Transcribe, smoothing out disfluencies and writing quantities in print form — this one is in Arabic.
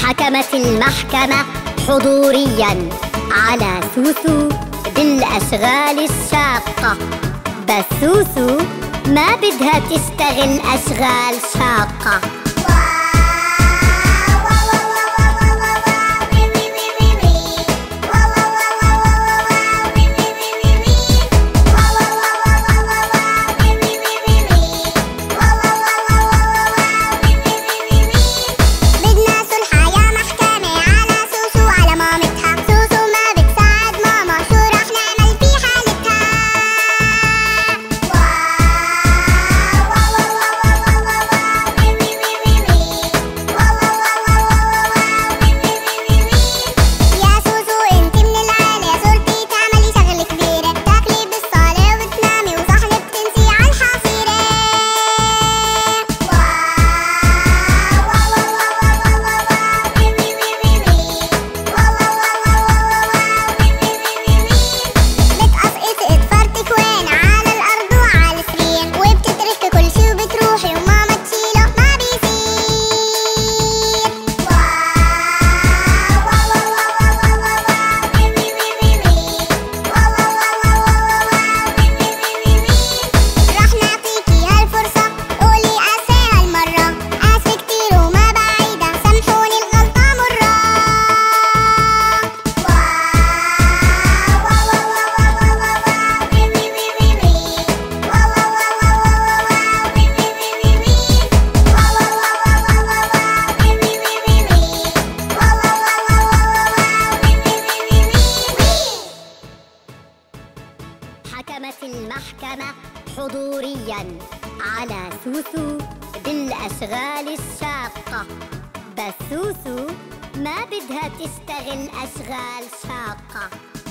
حكمت المحكمة حضوريا على سوسو بالأشغال الشاقة، بس سوسو ما بدها تشتغل أشغال شاقة. حكمت المحكمة حضوريا على سوسو بالأشغال الشاقة، بس سوسو ما بدها تشتغل أشغال شاقة.